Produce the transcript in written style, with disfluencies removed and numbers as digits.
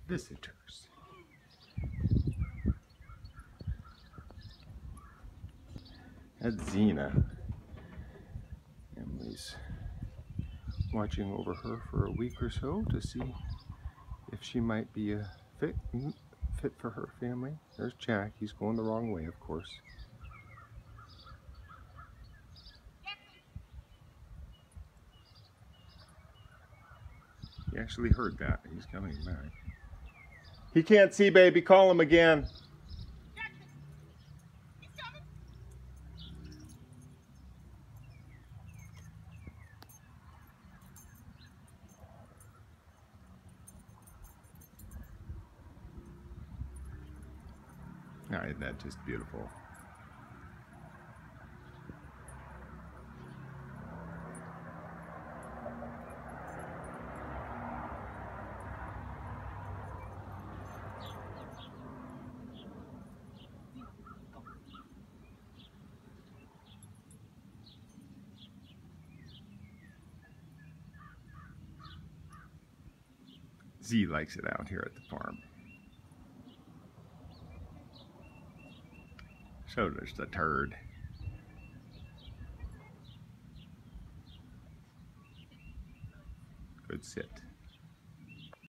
visitors. That's Zena. Emily's watching over her for a week or so to see if she might be a fit for her family. There's Jack. He's going the wrong way, of course. He actually heard that. He's coming back. He can't see, baby. Call him again. Oh, isn't that just beautiful? Z likes it out here at the farm. So does the turd. Good sit.